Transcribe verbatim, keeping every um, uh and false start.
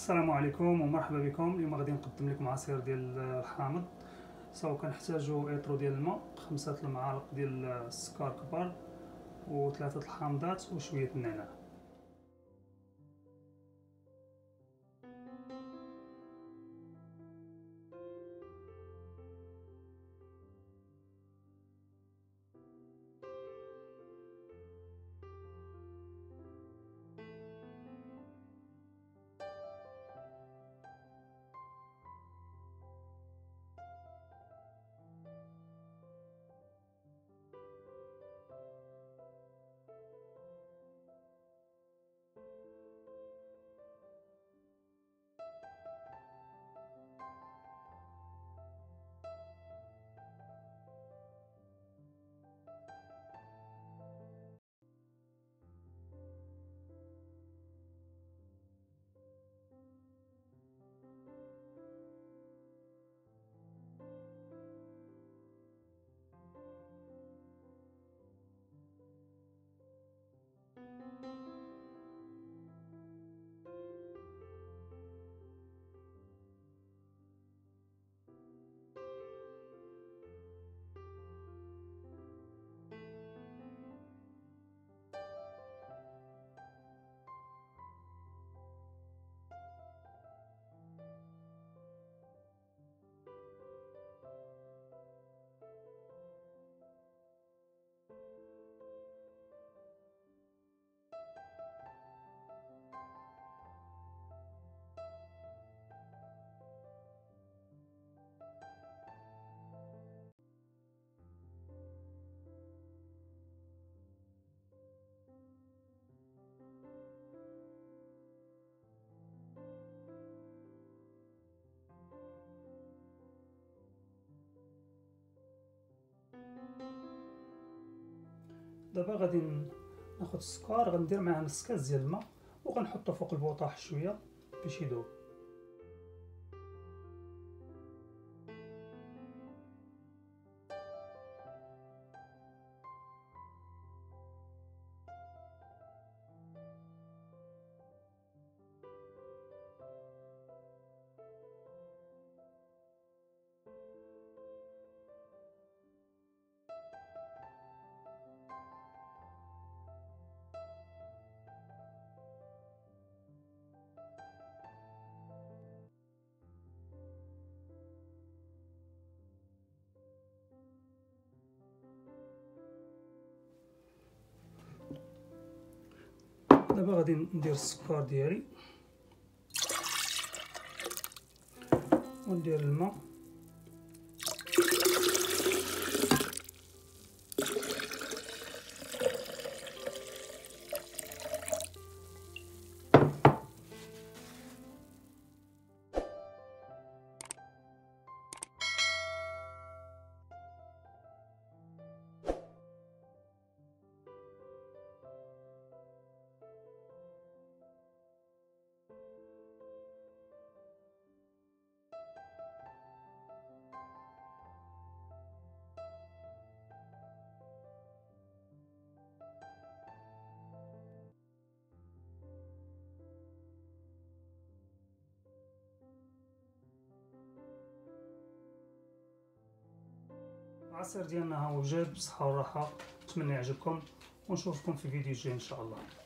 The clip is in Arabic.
السلام عليكم ومرحبا بكم. اليوم غادي نقدم لكم عصير ديال الحامض. سو كنحتاجو ايطرو ديال الماء، خمسة المعالق ديال السكر كبار، وثلاثه الحامضات وشويه النعناع. دابا غادي ناخذ السكر، غندير معاه نص كاس ديال الماء وغنحطو فوق البوطاح شويه باش يذوب. دابا غادي ندير السكر ديالي وندير الماء العصير ديالنا ها هو جاهز بالصحه والراحه. نتمنى يعجبكم ونشوفكم في فيديو جاي ان شاء الله.